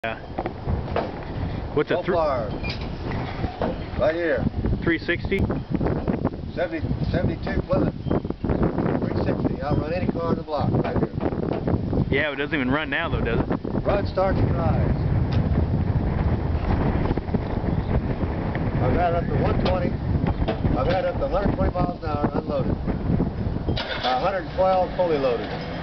Yeah. What's So a far, right here, 360? 72 Plymouth, 360. Outrun any car on the block right here. Yeah, it doesn't even run now though, does it? Run, starts, and drives. I've had up to 120. I've had up to 120 miles an hour unloaded. 112 fully loaded.